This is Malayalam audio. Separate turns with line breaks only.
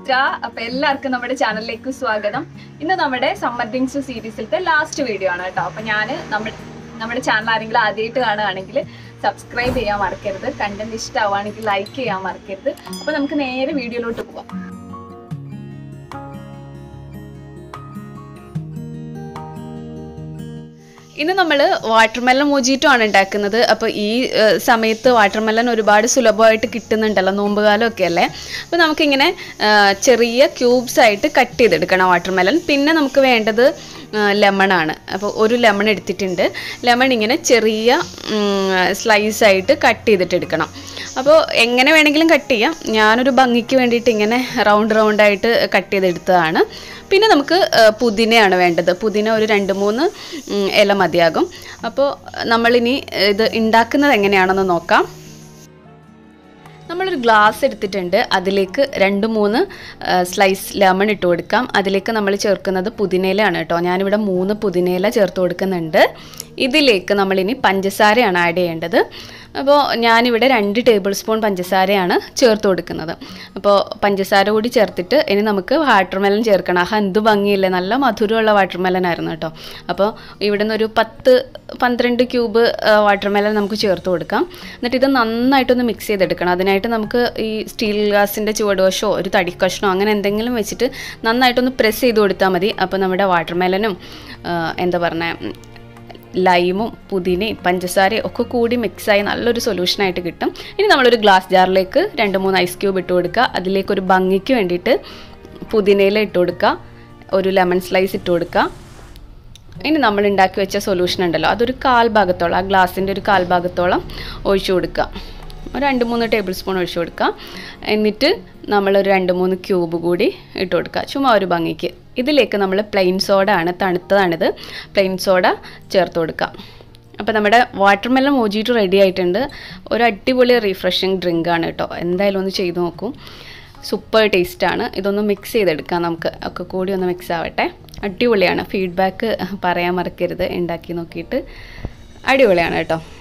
അപ്പോൾ എല്ലാവർക്കും നമ്മുടെ ചാനലിലേക്ക് സ്വാഗതം. ഇന്ന് നമ്മുടെ സമ്മർ ഡ്രിങ്ക്സ് സീരീസിലത്തെ ലാസ്റ്റ് വീഡിയോ ആണ് കേട്ടോ. അപ്പോൾ ഞാൻ നമ്മുടെ ചാനൽ ആരെങ്കിലും ആദ്യമായിട്ട് കാണുകയാണെങ്കിൽ സബ്സ്ക്രൈബ് ചെയ്യാൻ മറക്കരുത്. കണ്ടന്റ് ഇഷ്ടമാവുകയാണെങ്കിൽ ലൈക്ക് ചെയ്യാൻ മറക്കരുത്. അപ്പോൾ നമുക്ക് നേരെ വീഡിയോയിലോട്ട് പോവാം. ഇന്ന് നമ്മൾ വാട്ടർമെലൺ മൊജിറ്റോ ആണ് ഉണ്ടാക്കുന്നത്. അപ്പോൾ ഈ സമയത്ത് വാട്ടർമെലൺ ഒരുപാട് സുലഭമായിട്ട് കിട്ടുന്നുണ്ടല്ലോ, നോമ്പുകാലമൊക്കെ അല്ലേ. അപ്പോൾ നമുക്കിങ്ങനെ ചെറിയ ക്യൂബ്സ് ആയിട്ട് കട്ട് ചെയ്തെടുക്കണം വാട്ടർമെലൺ. പിന്നെ നമുക്ക് വേണ്ടത് ലെമണാണ്. അപ്പോൾ ഒരു ലെമൺ എടുത്തിട്ടുണ്ട്. ലെമൺ ഇങ്ങനെ ചെറിയ സ്ലൈസായിട്ട് കട്ട് ചെയ്തിട്ട് എടുക്കണം. അപ്പോൾ എങ്ങനെ വേണമെങ്കിലും കട്ട് ചെയ്യാം. ഞാനൊരു ഭംഗിക്ക് വേണ്ടിയിട്ട് ഇങ്ങനെ റൗണ്ടായിട്ട് കട്ട് ചെയ്തെടുത്തതാണ്. പിന്നെ നമുക്ക് പുതിനയാണ് വേണ്ടത്. പുതിന ഒരു 2-3 ഇല മതിയാകും. അപ്പോൾ നമ്മളിനി ഇത് ഉണ്ടാക്കുന്നത് എങ്ങനെയാണെന്ന് നോക്കാം. നമ്മളൊരു ഗ്ലാസ് എടുത്തിട്ടുണ്ട്. അതിലേക്ക് 2-3 സ്ലൈസ് ലെമൺ ഇട്ട് കൊടുക്കാം. അതിലേക്ക് നമ്മൾ ചേർക്കുന്നത് പുതിനയിലാണ് കേട്ടോ. ഞാനിവിടെ 3 പുതിനയില ചേർത്ത് കൊടുക്കുന്നുണ്ട്. ഇതിലേക്ക് നമ്മളിനി പഞ്ചസാരയാണ് ആഡ് ചെയ്യേണ്ടത്. അപ്പോൾ ഞാനിവിടെ 2 ടേബിൾ സ്പൂൺ പഞ്ചസാരയാണ് ചേർത്ത് കൊടുക്കുന്നത്. അപ്പോൾ പഞ്ചസാര കൂടി ചേർത്തിട്ട് ഇനി നമുക്ക് വാട്ടർമെലൺ ചേർക്കണം. എന്ത് ഭംഗിയില്ലേ, നല്ല മധുരമുള്ള വാട്ടർമെലൺ ആയിരുന്നു കേട്ടോ. അപ്പോൾ ഇവിടെ നിന്ന് ഒരു 10-12 ക്യൂബ് വാട്ടർമെലൺ നമുക്ക് ചേർത്ത് കൊടുക്കാം. എന്നിട്ട് ഇത് നന്നായിട്ടൊന്ന് മിക്സ് ചെയ്തെടുക്കണം. അതിനായിട്ട് നമുക്ക് ഈ സ്റ്റീൽ ഗ്ലാസിൻ്റെ ചുവടുവശമോ ഒരു തടിക്കഷ്ണോ അങ്ങനെ എന്തെങ്കിലും വെച്ചിട്ട് നന്നായിട്ടൊന്ന് പ്രസ് ചെയ്ത് കൊടുത്താൽ മതി. അപ്പോൾ നമ്മുടെ വാട്ടർമെലനും ലൈമും പുതിനയും പഞ്ചസാരയും ഒക്കെ കൂടി മിക്സായി നല്ലൊരു സൊല്യൂഷനായിട്ട് കിട്ടും. ഇനി നമ്മളൊരു ഗ്ലാസ് ജാറിലേക്ക് 2-3 ഐസ് ക്യൂബ് ഇട്ട് കൊടുക്കുക. അതിലേക്കൊരു ഭംഗിക്ക് വേണ്ടിയിട്ട് പുതിനയില ഇട്ട് കൊടുക്കുക. ഒരു ലെമൺ സ്ലൈസ് ഇട്ട് കൊടുക്കുക. ഇനി നമ്മൾ ഉണ്ടാക്കി വെച്ച സൊല്യൂഷൻ ഉണ്ടല്ലോ, അതൊരു 1/4 ഭാഗത്തോളം, ആ ഗ്ലാസിൻ്റെ ഒരു 1/4 ഭാഗത്തോളം ഒഴിച്ചു കൊടുക്കുക. ഒരു 2-3 ടേബിൾ സ്പൂൺ ഒഴിച്ചു കൊടുക്കുക. എന്നിട്ട് നമ്മളൊരു 2-3 ക്യൂബ് കൂടി ഇട്ട് കൊടുക്കുക, ചുമ്മാ ഒരു ഭംഗിക്ക്. ഇതിലേക്ക് നമ്മൾ പ്ലെയിൻ സോഡ ആണ്, തണുത്തതാണിത്, പ്ലെയിൻ സോഡ ചേർത്ത് കൊടുക്കുക. അപ്പോൾ നമ്മുടെ വാട്ടർമെലൺ മൊജിറ്റോ റെഡി ആയിട്ടുണ്ട്. ഒരു അടിപൊളി റീഫ്രഷിങ് ഡ്രിങ്കാണ് കേട്ടോ. എന്തായാലും ഒന്ന് ചെയ്ത് നോക്കൂ, സൂപ്പർ ടേസ്റ്റാണ്. ഇതൊന്ന് മിക്സ് ചെയ്തെടുക്കാം നമുക്ക്, ഒക്കെ കൂടി ഒന്ന് മിക്സ് ആവട്ടെ. അടിപൊളിയാണ്. ഫീഡ്ബാക്ക് പറയാൻ മറക്കരുത്. ഉണ്ടാക്കി നോക്കിയിട്ട് അടിപൊളിയാണ് കേട്ടോ.